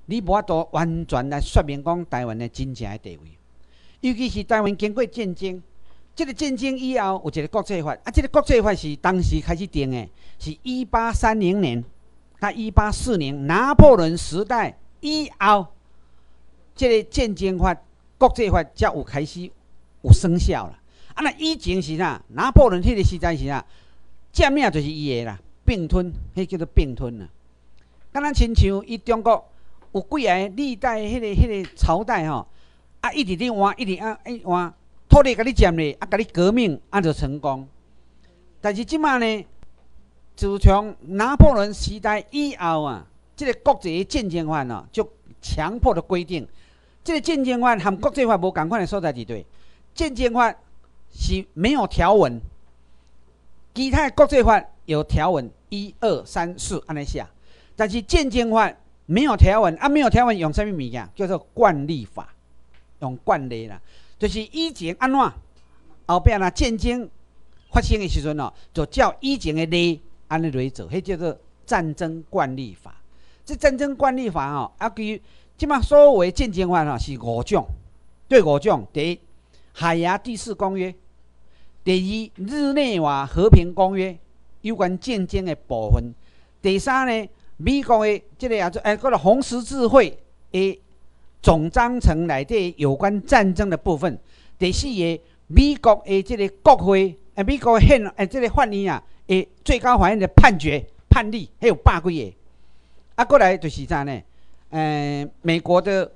你无法度完全来说明讲台湾的真正的地位。尤其是台湾经过战争，这个战争以后有一个国际法，这个国际法是当时开始定的，是1830年到1840拿破仑时代以后，这个战争法、国际法才有开始有生效了。那以前是啥？拿破仑迄个时代是啥？占领就是伊的啦，并吞，迄叫做并吞啦。敢若亲像伊中国有几个历代迄个朝代吼，一直咧换，一直换，土地甲你占咧，甲你革命，就成功。但是即马呢，自从拿破仑时代以后啊，这个国际战争法哦，就强迫的规定，这个战争法和国际法无共款的所在伫对。战争法是没有条文，其他的国际法有条文，1、2、3、4安尼写，但是战争法没有条文，没有条文用什么物件？叫做惯例法，用惯例啦，就是以前安怎，后壁若战争发生的时阵哦，就照以前的例安尼来做，迄叫做战争惯例法。这战争惯例法哦，即马所有的战争法哦是5种，对5种，第一，海牙第4公约。第二，日内瓦和平公约有关战争的部分。第三呢，美国的这个叫做红十字会的总章程内底有关战争的部分。第四个，美国的这个国会，美国的这个法院啊，最高法院的判例还有百几个。过来就是啥呢？美国的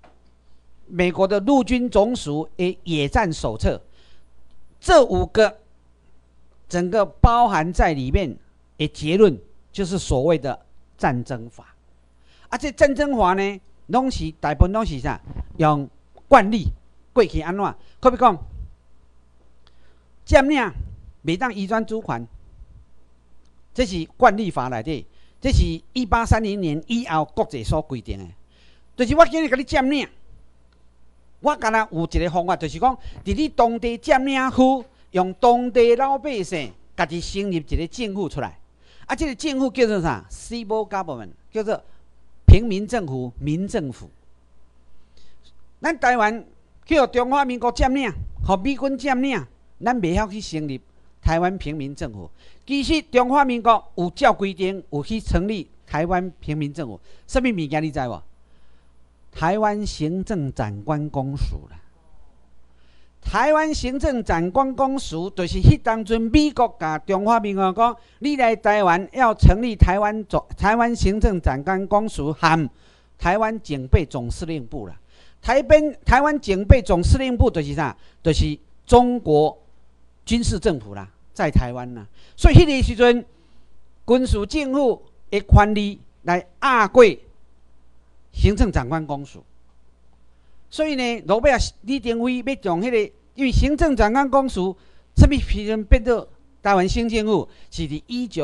陆军总署的野战手册。这5个整个包含在里面的结论，就是所谓的战争法。这战争法呢，大部分拢是啥？用惯例，过去安怎？可比讲，占领袂当移转主权，这是惯例法内底，这是1830年以后国际所规定的。就是我今日甲你占领。我敢若有一个方法，就是讲，伫你当地占领区，用当地老百姓家己成立一个政府出来。这个政府叫做啥 ？Civil Government， 叫做平民政府、民政府。咱台湾去互中华民国占领，互美军占领，咱袂晓去成立台湾平民政府。其实中华民国有照规定，有去成立台湾平民政府。什么物件你知无？台湾行政长官公署啦，台湾行政长官公署就是迄当阵美国甲中华民国讲，你来台湾要成立台湾行政长官公署和台湾警备总司令部啦。台湾警备总司令部就是啥？就是中国军事政府啦，在台湾啦。所以迄个时阵，军事政府的权力来压过行政长官公署。所以呢，落尾李登辉要从迄个，因为行政长官公署什么时阵变做台湾省政府，是伫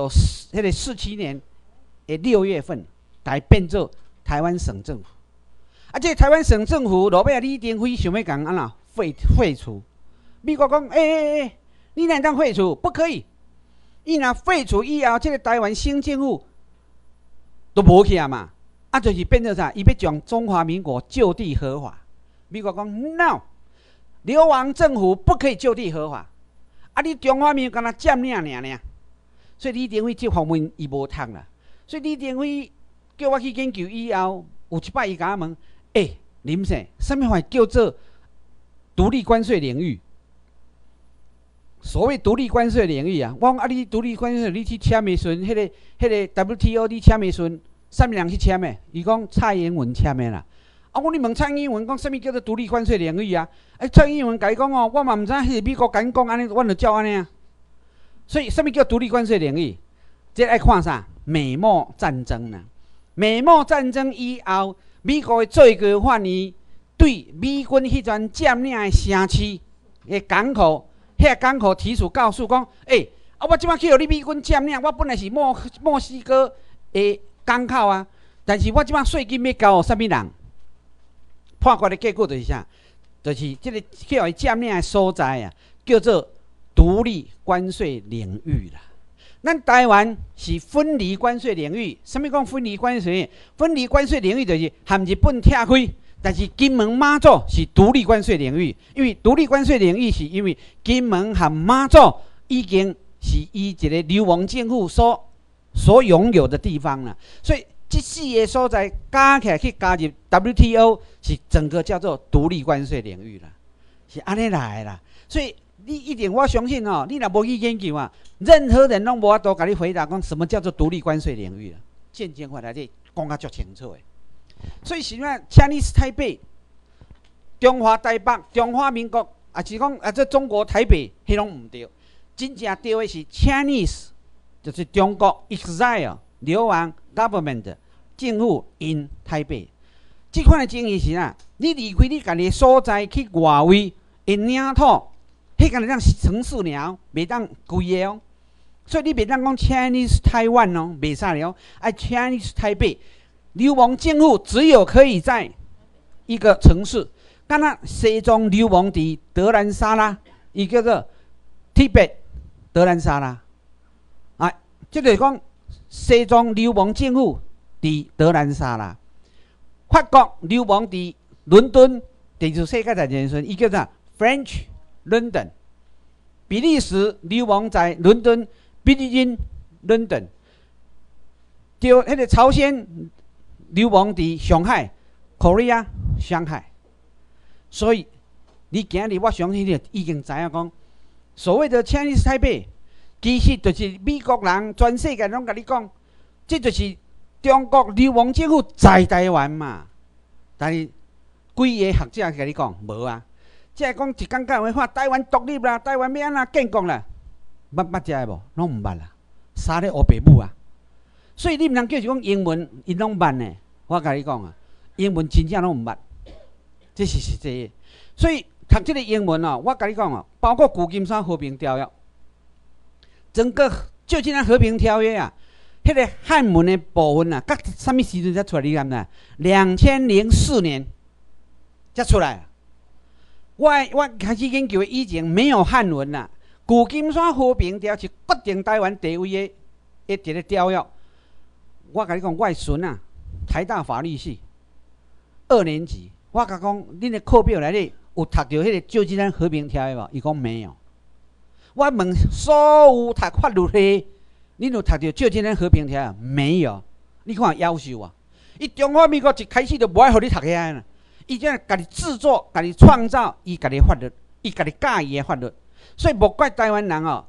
1947年的6月份才变做台湾省政府。这个台湾省政府落尾李登辉想要讲安怎废除，美国讲你哪当废除？不可以，伊若废除以后，这个台湾省政府都无去啊嘛。就是变成啥？伊要将中华民国就地合法。美国讲 no， 流亡政府不可以就地合法。你中华民国敢若占领尔。所以李登辉这方面伊无通啦。所以李登辉叫我去研究以后，有一摆伊甲我问：林先，什么话叫做独立关税领域？所谓独立关税领域啊，我讲你独立关税，你去签的时阵，迄个 WTO 你签的时阵。什么人去签的？伊讲蔡英文签的啦。我你问蔡英文讲什么叫做独立关税领域啊？蔡英文甲伊讲我嘛唔知，迄美国甲伊讲安尼，我就照安尼啊。所以什么叫独立关税领域？这爱看啥？美墨战争啦。美墨战争以后，美国的最高法院对美军迄阵占领的城市的港口，遐港口提出告诉讲，我即摆去互你美军占领，我本来是墨西哥的港口啊，但是我即摆税金要交什么人？判决的结果就是啥？就是这个去互伊占领的所在啊，叫做独立关税领域啦。 咱台湾是分离关税领域。什么讲分离关税领域？分离关税领域就是和日本拆开，但是金门、马祖是独立关税领域。因为独立关税领域是因为金门和马祖已经是一个流亡政府所拥有的地方了，所以这四个所在加起来去加入 WTO 是整个叫做独立关税领域了，是安尼来的啦。所以你一定我相信哦，你若无去研究啊，任何人拢无法度甲你回答讲什么叫做独立关税领域了。渐渐回来你讲甲足清楚的。所以是啥 ？Chinese 台北、中华台北、中华民国，啊是讲啊这中国台北，迄拢唔对。真正对的是 Chinese， 就是中国 exile 流亡 government 政府 in 台北。这款的情形是啥？你离开你家己所在去外位的领土，迄个当城市了，袂当规个哦。所以你袂当讲 Chinese 台湾哦，袂使了。啊 Chinese 台北，流亡政府只有可以在一个城市。敢若西藏流亡伫德兰萨拉，伊叫做 Tibet 德兰萨拉。啊，即就是讲西藏流亡政府伫德兰萨拉。法国流亡伫伦敦，第二次世界大战时，伊叫做 French London。比利时流亡在伦敦 ，Belgian London。就迄个朝鲜流亡伫上海 ，Korea 上海。所以你今日我相信你已经知影讲，所谓的 Chinese 台北，其实就是美国人全世界拢甲你讲，这就是中国流亡政府在台湾嘛。但是几个学者甲你讲无啊，即系讲一讲讲话台湾独立啦，台湾要安怎建国啦，捌遮个无？拢毋捌啦，三咧学爸母啊。所以你毋通叫是讲英文，因拢捌呢。我甲你讲啊，英文真正拢毋捌。这是实际的，所以读这个英文哦，我跟你讲哦，包括旧金山和平条约，整个旧金山和平条约啊，迄个汉文的部分啊，甲什么时阵才出来？你敢知？2004年才出来。我开始研究以前没有汉文啦，旧金山和平条约是决定台湾地位的一个条约。我跟你讲，我的孙啊，台大法律系2年级。我甲讲，恁的课表内底有读到迄个旧金山和平条约无？伊讲没有。我问所有读法律系，恁有读到旧金山和平条约没有？你看夭寿啊！伊中华民国一开始就无爱互你读遐啦，伊只家己制作、家己创造伊家己法律，伊家己教伊的法律。所以无怪台湾人哦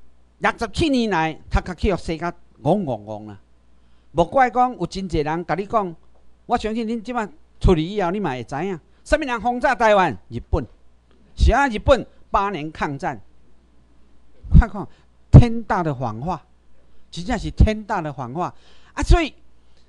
，67年来读较去世界戆啦。无怪讲有真侪人甲你讲，我相信恁即摆。出去以后，你嘛会知影，什么人轰炸台湾？日本，是啊，日本8年抗战，看看天大的谎话，真正是天大的谎话啊！所以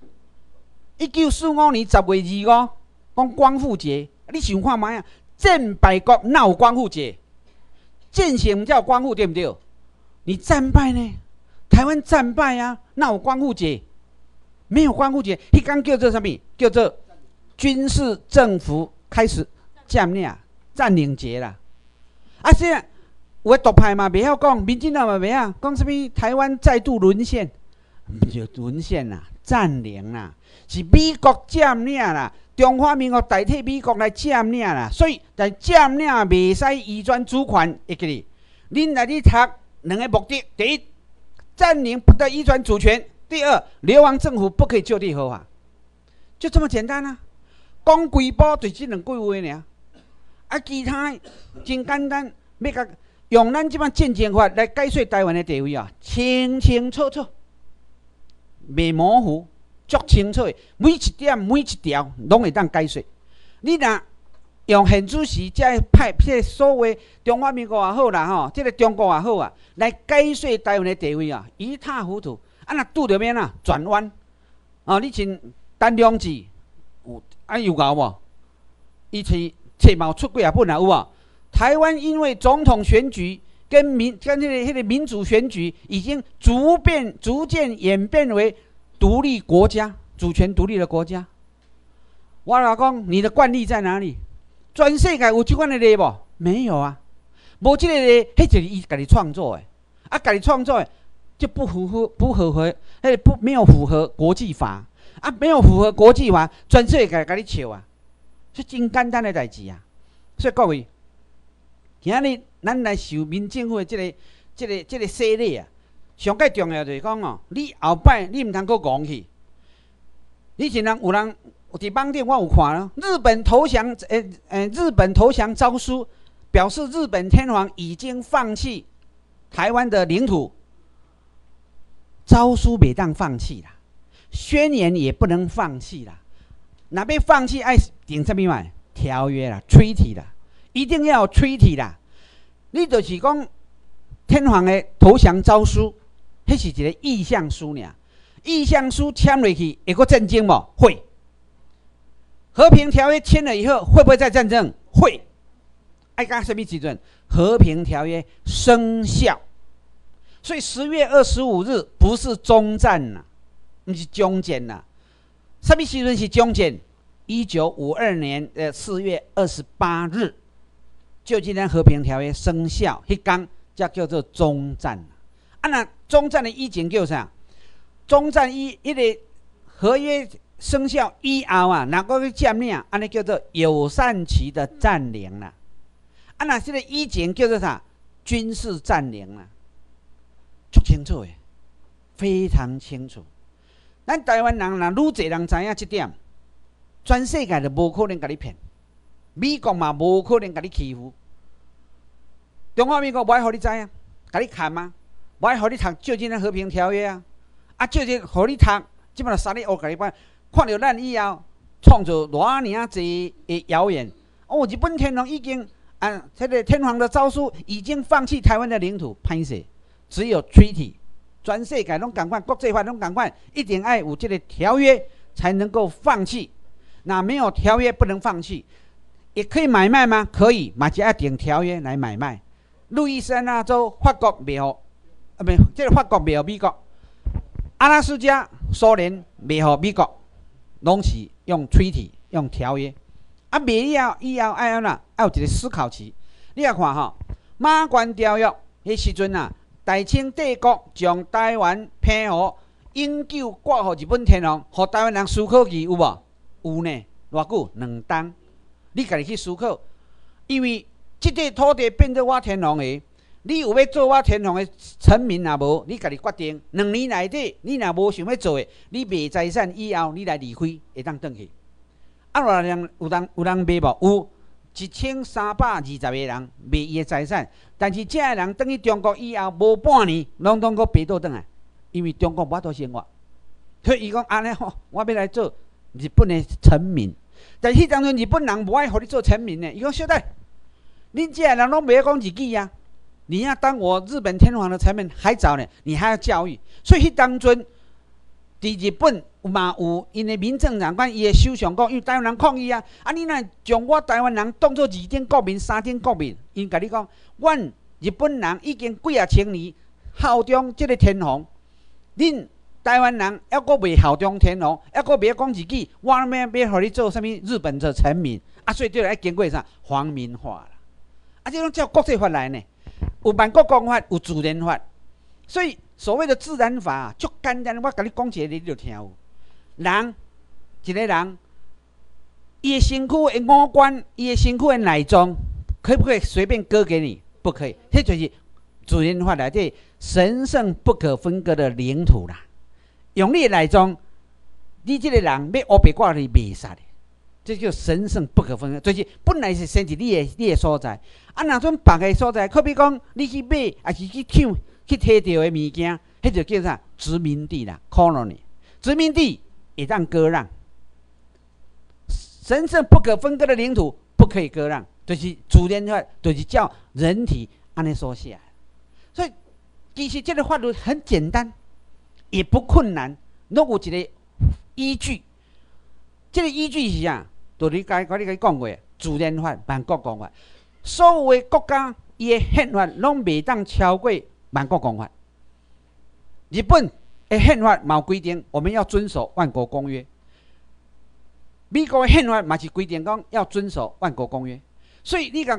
1945年10月25，讲光复节，你想看卖啊？战败国哪有光复节？战胜才有光复，对不对？你战败呢？台湾战败啊，哪有光复节？没有光复节，迄天叫做什么？叫做军事政府开始占领节啦，啊！现在有个独派嘛，袂晓讲，民进党嘛袂晓讲什么台湾再度沦陷，毋是沦陷啦，占领啦，是美国占领啦，中华民国代替美国来占领啦，所以但占领袂使移转主权，会记哩？恁来去读2个目的：第一，占领不得移转主权；第二，流亡政府不可以就地合法，就这么简单啊！讲规部就这2句话尔，啊，其他真简单，要甲用咱即摆战争法来解说台湾的地位啊，清清楚楚，袂模糊，足清楚的，每一点每一条拢会当解说。你若用现主时才派这所谓中华民国也好啦吼，这个中国也好啊，来解说台湾的地位啊，一塌糊涂。啊，若拄着面啊，转弯啊，你像陈良基。啊，有搞无？伊册嘛出几啊本啊有无？台湾因为总统选举跟迄个民主选举，已经逐渐演变为独立国家、主权独立的国家。我老讲，你的惯例在哪里？全世界有这款的例无？没有啊，无这个例，迄就是伊家己创作的。啊，家己创作的， 就不符合，没有符合国际法啊，没有符合国际法，全世界甲你笑啊，是真简单的代志啊。所以各位，今日咱来受民政府的这个洗礼啊，上介重要就是讲哦，你后摆你唔通搁戆去。以前有人伫网顶我有看咯，日本投降诏书表示日本天皇已经放弃台湾的领土。诏书袂当放弃啦，宣言也不能放弃啦。若要放弃，爱订什么嘛？条约啦 ，treaty 啦，一定要有 treaty 啦。你就是讲天皇的投降诏书，迄是一个意向书尔。意向书签落去，会搁战争无？会。和平条约签了以后，会不会再战争？会。爱到什么时阵？和平条约生效。所以10月25日不是终战啦，不是终战啦。什么时阵是终战？1952年4月28日，旧金山和平条约生效，迄天才叫做终战。啊，那终战的以前叫啥？终战迄个合约生效以后啊，哪个去占领？安尼叫做友善期的占领啦。啊，那这个以前叫做啥？军事占领啦。足清楚的，非常清楚。咱台湾人若愈侪人知影这点，全世界就无可能甲你骗，美国嘛无可能甲你欺负。中华民国无爱互你知啊，甲你看吗？无爱互你读旧金山和平条约啊，旧金互你读，即摆就杀你乌甲你班，看到咱以后，创造偌尔济的谣言。日本天皇已经这个天皇的诏书已经放弃台湾的领土，歹势。只有 treaty， 全世界拢同款，国际法拢同款，一定要有这个条约才能够放弃。那没有条约不能放弃，也可以买卖吗？可以，嘛就要订条约来买卖。路易斯安那州法国袂互，这个法国袂互美国，阿拉斯加苏联袂互美国，拢是用 treaty 用条约。袂以后爱安怎？要有一个思考期。你来看吼，马关条约迄时阵啊。大清帝国将台湾拼互永久挂互日本天皇，互台湾人思考期有无？有呢，偌久2冬。你家己去思考，因为这块土地变做我天皇的，你有要做我天皇的臣民也无，你家己决定。2年内底，你若无想要做的，你卖财产以后，你来离开，会当转去。偌人有人卖无？有。1320个人卖伊的财产，但是这人等去中国以后无半年，拢搁爬倒转来，因为中国无法度生活，所以伊讲安尼吼，我要来做日本的臣民。但是迄当阵日本人无爱互你做臣民呢，伊讲小弟，恁这人拢袂讲日语啊，你要当我日本天皇的臣民还早呢，你还要教育。所以迄当阵伫日本。嘛有因的民政长官，伊的首相讲，因为台湾人抗议啊，你若将我台湾人当作2等国民、3等国民，因甲你讲，阮日本人已经几千年效忠这个天皇，恁台湾人还阁未效忠天皇，还阁袂讲日语，我要互你做啥物日本的臣民所以就要经过啥皇民化啦，这种照国际法来呢，有万国公法，有自然法，所以所谓的自然法足简单，我甲你讲一个，你就听有。人一个人，伊的身躯的五官，伊的身躯的内脏，可不可以随便割给你？不可以，这就是自然法内底神圣不可分割的领土啦。用你的内脏，你这个人要乌白挂你袂使的，这叫神圣不可分割，就是本来是生伫你的所在。若种别个所在，可比讲你去买，还是去抢去摕到的物件，迄就叫啥殖民地啦 ，colony， 殖民地。也当割让，神圣不可分割的领土不可以割让，就是自然法，就是叫人体安尼说下来。所以其实这个法律很简单，也不困难，拢有一个依据。这个依据是啥？就你甲你讲过，自然法、万国公法，所有的国家伊的宪法拢袂当超过万国公法。日本。宪法嘛有规定，我们要遵守万国公约。美国的宪法嘛是规定讲要遵守万国公约。所以你敢看，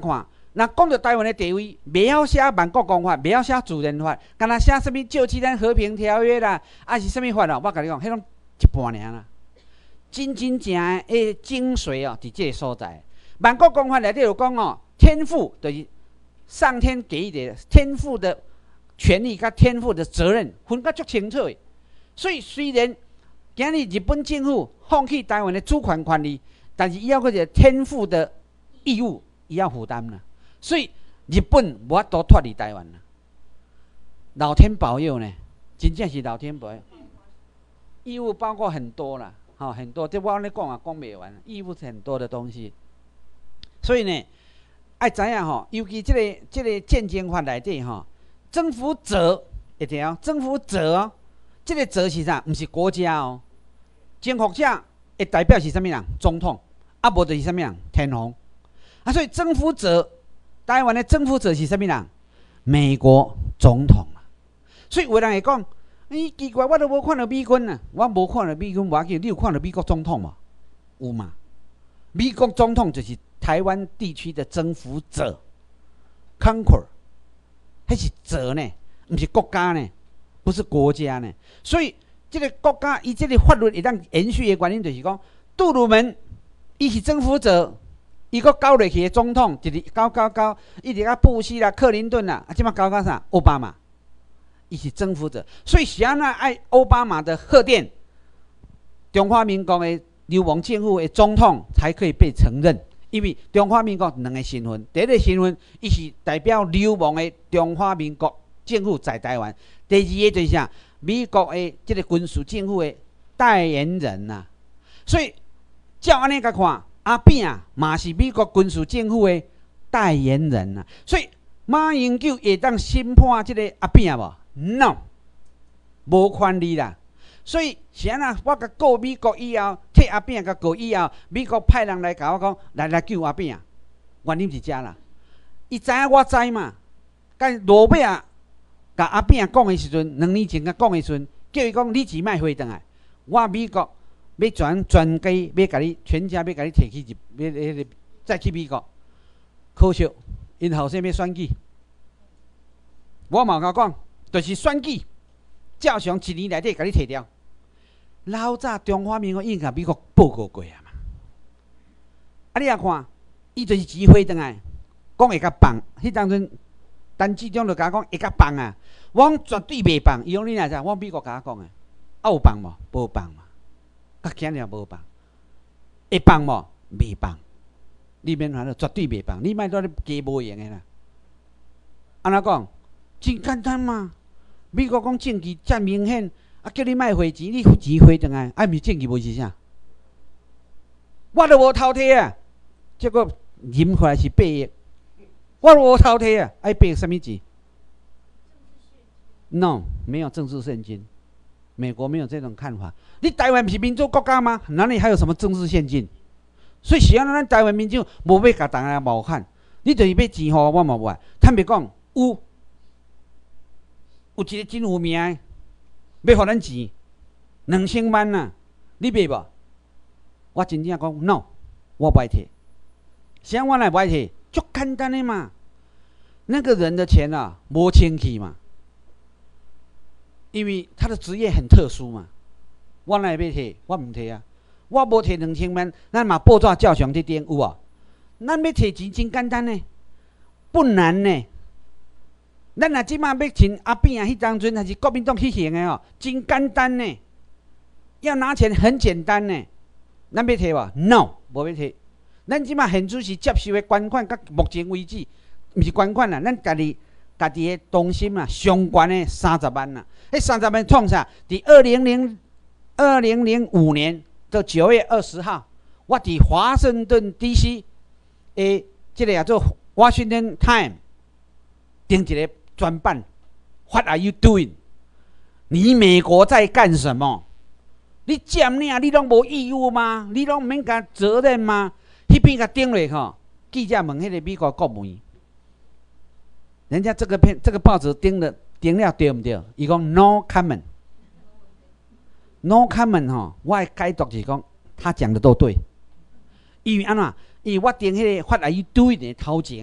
那讲到台湾的地位，袂晓写万国公法，袂晓写自然法，干那写什么救济咱和平条约啦，还是什么法啦？我甲你讲，迄种一半尔啦。真正的精髓哦，伫这个所在。万国公法内底有讲哦，天赋就是上天给予的天赋的权利，甲天赋的责任分甲足清楚的。所以虽然今日日本政府放弃台湾的主权权利，但是伊要个一个天赋的义务，伊要负担啦。所以日本无法度脱离台湾啦。老天保佑呢，真正是老天保佑。义务包括很多啦，很多，这我咧讲啊，讲袂完。义务是很多的东西。所以呢，爱知影尤其这个战争法内底征服者一定要征服者哦。这个者是啥？不是国家哦。征服者的代表是什么人？总统，啊无就是什么人？天皇。啊，所以征服者，台湾的征服者是什么人？美国总统啊。所以有人会讲，奇怪，我都无看到美军啊，我无看到美军，无要紧，你有看到美国总统吗？有嘛？美国总统就是台湾地区的征服者 ，conquer， 那是者呢，不是国家呢，不是国家呢。所以这个国家，伊这个法律会当延续的原因，就是讲杜鲁门，伊是征服者，伊个交落去的总统，就是交，一直到布希啦、克林顿啦，即马交啥？奥巴马，伊是征服者，所以是安那爱奥巴马的贺电，中华民国的流亡政府的总统才可以被承认。因为中华民国两个身份，第一个身份，伊是代表流亡的中华民国政府在台湾；第二个就是啥，美国的这个军事政府的代言人呐、所以照安尼甲看，阿扁啊，嘛是美国军事政府的代言人呐、所以马英九会当审判这个阿扁无 ？No， 无权利啦。所以是安那，我甲告美国以后，替阿扁甲告以后，美国派人来甲我讲，来救阿扁，原因是这啦。伊知影我知嘛，甲罗马啊，甲阿扁讲的时阵，2年前甲讲的时阵，叫伊讲你钱莫回转来，我美国要全家要甲你全家要甲你摕去再去美国，可惜因后生要选举，我嘛甲讲，就是选举，照常1年内底甲你摕掉。老早中华民国已经甲美国报告过啊嘛，啊你也看，伊就是钱回转来，讲会甲放，迄当阵陈志忠就甲我讲会甲放啊，我讲绝对袂放，伊讲你哪知？我美国甲我讲的，啊有放无？无放嘛，甲今日无放，会放无？袂放，你免烦恼，绝对袂放，你莫在咧假无用的啦。安怎讲？真简单嘛，美国讲证据遮明显。啊！叫你卖回钱，你钱回转来，啊，毋是证据无是啥？我都无偷摕啊，结果赢回来是8亿，我都无偷摕啊，爱8什么钱 ？No， 没有政治现金，美国没有这种看法。你台湾不是民主国家吗？哪里还有什么政治现金？所以是咱台湾民众无要甲大家冒犯，你就是要钱互我嘛无啊？坦白讲，有一个真有名的。要互咱钱2000万啊，你买无？我真正讲 no， 我不爱摕。啥我来不爱摕？足简单的嘛。那个人的钱啊，无清气嘛，因为他的职业很特殊嘛。我来要摕，我唔摕啊。我无摕2000万，咱嘛报纸照常伫顶有无？咱要摕钱真简单呢，不难呢。咱若即马要请阿扁啊，迄当阵还是国民党去行的哦，真简单呢。要拿钱很简单呢。咱要摕无 ？No， 无要摕。咱即马现主是接受的捐款，到目前为止，毋是捐款啦，咱家己的中心啊，上悬的30万啦。迄30万创啥？伫2005年的9月20号，我伫华盛顿 DC 的这个叫做 Washington Time 订一个。专办 ，What are you doing？ 你美国在干什么？你占领，你拢无义务吗？你拢免甲责任吗？迄边甲顶落吼，记者问迄个美国国务院，人家这个报纸顶了对唔对？伊讲 no comment，no comment 吼，我的解读是讲，他讲的都对，因为安怎？因为我订迄个 What are you doing 的头前啊。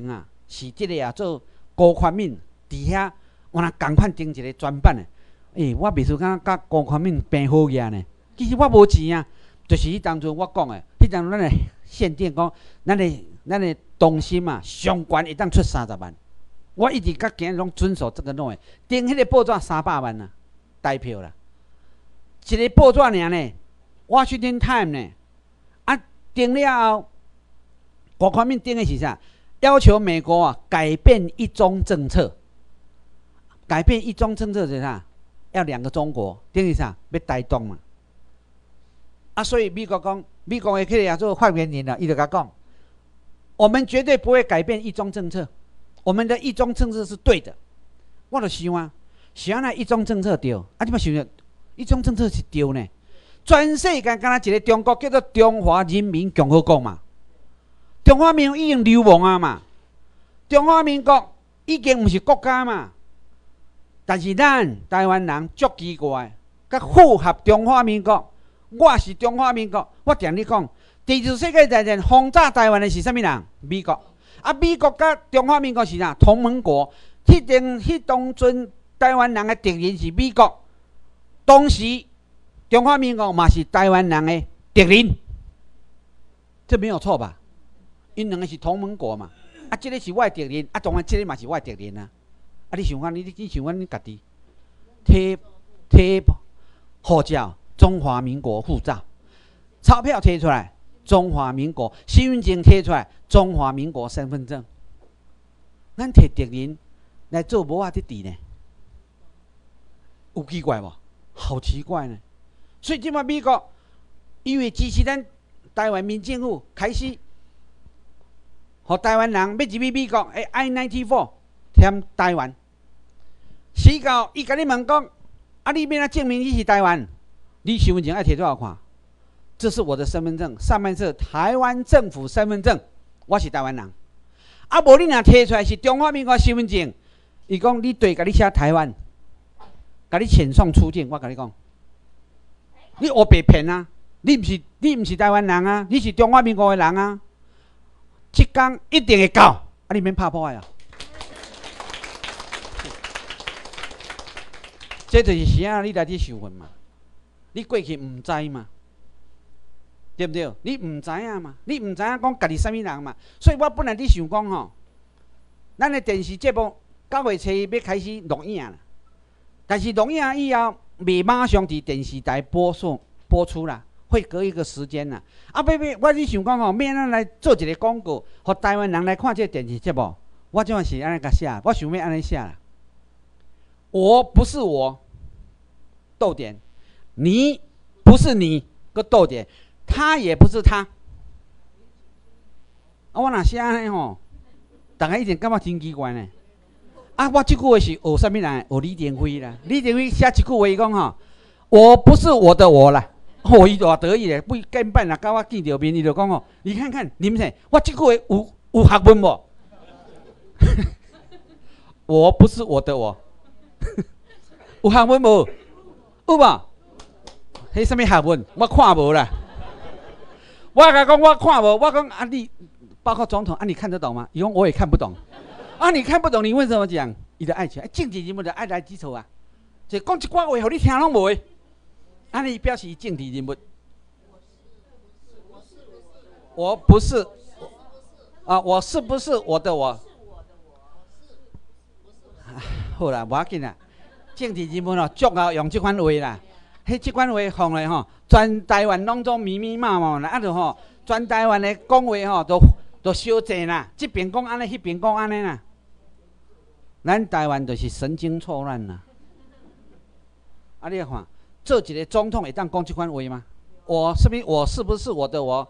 是即个做高宽敏伫遐，我若共款订一个专版的。我秘书敢甲高宽敏变好个呢？其实我无钱啊，就是迄当阵我讲的，迄当阵咱的限定讲，咱的东兴啊，上悬会当出30万。我一直甲今日拢遵守这个诺言，订迄个报纸300万啊，台票啦，一个报纸尔呢。Washington Time 呢？订了后，高宽敏订的是啥？要求美国改变一中政策。改变一中政策是啥？要2个中国，等于啥？要台东嘛。所以美国讲，美国的去做发言人了，伊就甲讲，我们绝对不会改变一中政策，我们的一中政策是对的。我就想啊，是安那一中政策对？你嘛想想，一中政策是对呢？全世界敢若一个中国叫做中华人民共和国嘛，中华民国已经流亡啊嘛，中华民国已经不是国家嘛，但是咱台湾人足奇怪，甲符合中华民国，我是中华民国，我定你讲，第二次世界大战轰炸台湾的是啥物人？美国，美国甲中华民国是啥？同盟国，迄当阵台湾人的敌人是美国，当时。中华民国嘛是台湾人的敌人，这没有错吧？因两个是同盟国嘛，这个是我的敌人，当然这个嘛是我的敌人啊。你想看，你想看你家己贴护照，中华民国护照，钞票贴出来，中华民国身份证贴出来，中华民国身份证。咱摕敌人来做无啊？伫治呢？有奇怪无？好奇怪呢！所以即摆美国因为支持咱台湾民政府，开始互台湾人要入去美国的 I-94 填台湾。死到伊甲你问讲，你要哪证明你是台湾？你身份证爱摕多少看？这是我的身份证，上面是台湾政府身份证，我是台湾人。无你若摕出来是中华民国身份证，伊讲你对，甲你写台湾，甲你遣送出境。我甲你讲。你黑白骗啊！你不是台湾人啊，你是中华民国的人啊！这天一定会到，你免拍破啊！这就是啥？你来去受训嘛？你过去唔知嘛？对不对？你唔知影嘛？你唔知影讲家己啥物人嘛？所以我本来伫想讲吼，咱的电视节目9月初要开始录影啦，但是录影以后。未马上伫电视台播出啦，会隔一个时间啦。我是想讲吼，免咱来做一个广告，互台湾人来看这个电视节目。我即是安尼甲写，我想要安尼写啦。我不是我，逗点，你不是你，个逗点，他也不是他。我若写安尼吼，大家一定感觉真奇怪呢。我这句话是学啥物人？学李登辉啦。李登辉写一句话，伊讲吼，我不是我的我啦。伊偌得意咧，不跟班啦，甲我见着面，伊就讲吼，你看看，你们我这句话有学问无？我不是我的我，有学问无？有无？迄啥物学问？我看无啦。我甲讲我看无，我讲你包括总统你看得懂吗？伊讲我也看不懂。你看不懂，你为什么讲？你的爱情，政治人物的爱来基础啊，就讲一寡话，互你听拢无。你表示政治人物。我不是，我是不是我的我？好啦，无要紧啦。政治人物足够用这款话啦，这款话放来全台湾拢总密密麻麻啦，就全台湾的讲话都相济啦，这边讲安尼，迄边讲安尼啦。咱台湾就是神经错乱啦。你看，做一个总统会当讲这款话吗？我是不是我的我？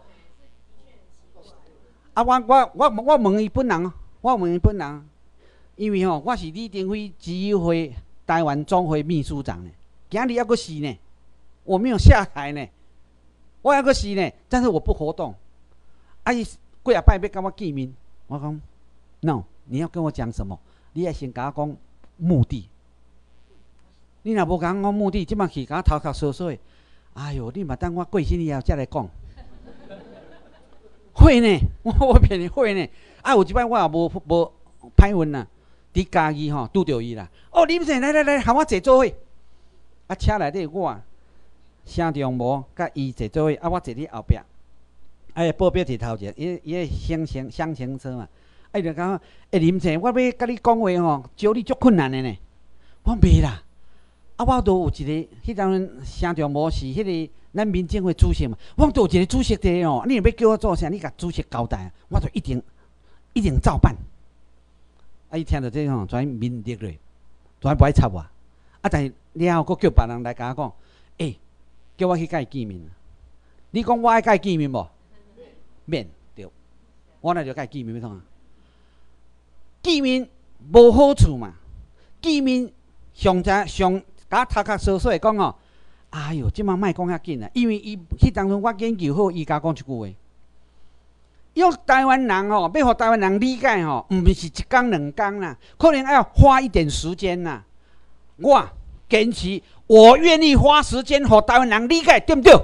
我问伊本人，因为我是李登辉基友会台湾总会秘书长呢，今日还阁是呢，我没有下台呢，我还阁是呢，但是我不活动。伊几啊摆要跟我见面，我讲 ，no， 你要跟我讲什么？你要先甲我讲目的。你若无甲我讲目的，即摆去甲我头壳缩缩的。哎呦，你嘛等我过身以后才来讲。会呢，我骗你会呢。有一摆我也歹运啦，伫家己吼拄着伊啦。哦，林先生来，和我坐做伙。啊，车内底我城中无甲伊坐做伙，啊，我坐伫后壁。哎，报表伫头前，伊厢型车嘛。哎，就讲，林先生，我要甲你讲话吼，招你足困难的呢。我袂啦。啊，我都有一个，迄当阵城中无是迄个咱民政会主席嘛。我都有一个主席的哦，你若要叫我做啥，你甲主席交代，我就一定照办。啊，伊听到这吼，全面热咧，全不爱插我。啊，但是了后，佫叫别人来甲我讲，叫我去甲伊见面。你讲我爱甲伊见面无？免对，我那就甲伊见面要创啊。见面无好处嘛，见面上甲头壳缩缩讲哦，哎哟，即马莫讲遐紧啊，因为伊迄当阵我研究好，伊甲讲一句话，用台湾人哦，要互台湾人理解哦，毋是一工两工啦，可能要花一点时间啦。我坚持，我愿意花时间互台湾人理解，对不对？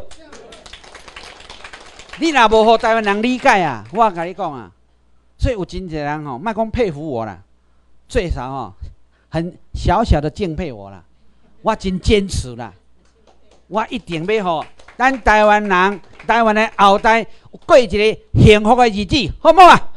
你若无互台湾人理解啊，我甲你讲啊，所以有真侪人吼，莫讲佩服我啦，最少吼，很小小的敬佩我啦。我真坚持啦，我一定要互咱台湾人、台湾的后代过一个幸福的日子，好唔好啊？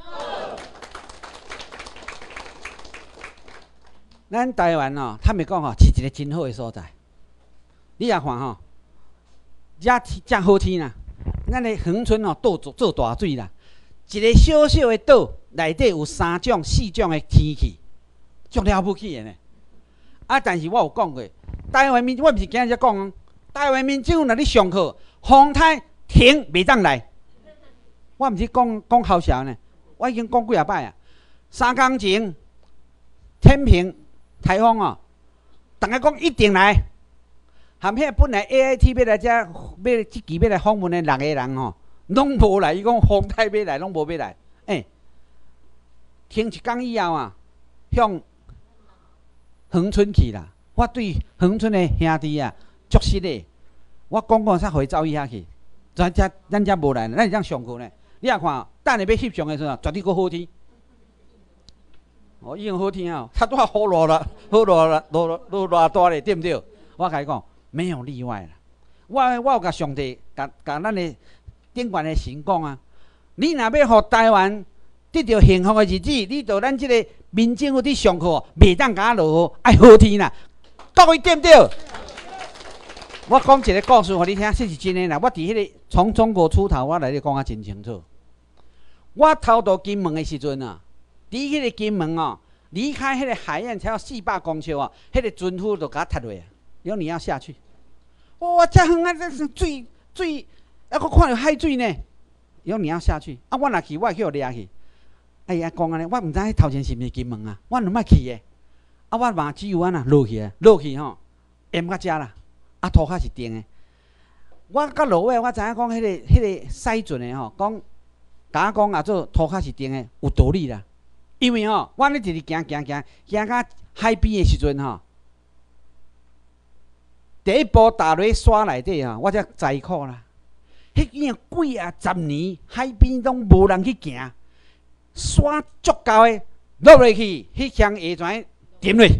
咱台湾哦，他们讲吼是一个真好的所在。你也看吼，遮好天啦，咱的恒春哦，做大水啦，一个小小的岛内底有3种、4种的天气，足了不起的呢。啊，但是我有讲过，台湾民我毋是今日才讲，台湾民政府若咧上课，风台停袂当来。我毋是讲好笑呢，我已经讲几啊摆啊。3工前，天平台风哦，大家讲一定来，含迄本来 AIT 要来遮，即期要来访问的6个人吼，拢无来。伊讲风台要来，拢无要来。停一工以后啊，向恒春去啦。我对恒春的兄弟啊，足失礼。我讲啥，互伊走伊遐去。咱遮无来，咱是怎上课呢？你也看，等下要翕相的时候，绝对搁好天。已经好天啊，差多雨落了，落偌大咧，对不对？我甲你讲，没有例外啦。我有甲上帝，甲咱的顶悬的神讲啊，你若要互台湾得到幸福的日子，你到咱这个民政府伫上课，袂当甲落雨，爱好天啦。各位对不对？我讲一个故事，互你听，这是真的啦。我伫迄个从中国出头，我来咧讲啊真清楚。我偷渡金门的时阵啊，伫迄个金门哦，离开迄个海岸才要400公尺哦，迄个船夫就甲我踢落啊，讲你要下去。哇，遮远啊，这水，还佫看到海水呢。讲你要下去，啊，我若去，我会去互掠去。哎呀，讲安尼，我毋知迄头前是毋是金门啊，我就莫去的。啊，我嘛只有安那落去吼，淹到遮啦，啊，涂骹是定的。我到落尾，我知影讲迄个驶船的吼，甲我讲啊，做涂骹是定的，有道理啦。因为吼，我咧直直行到海边的时阵吼，第一步踏入沙内底吼，我才知苦啦。迄几啊10年，海边拢无人去行，沙足够的落落去，迄箱下泉沉落。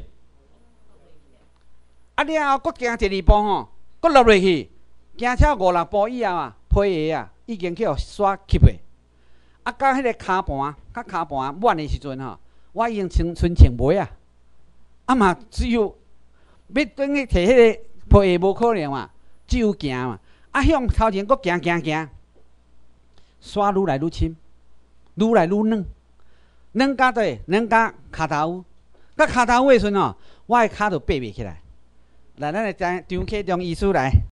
啊了后，佫行第2步吼，佫落落去，行超5、6步以后啊，皮鞋啊已经去互沙吸去。啊，到迄个骹盘满的时阵吼，我已经穿穿袜啊，啊嘛只有要转去摕迄个皮鞋无可能嘛，只有行嘛。啊，向头前佫行，沙愈来愈深，愈来愈软，软到底，软到骹头，到骹头的时阵吼，我的骹就爬袂起来。来，咱来张启忠医师来。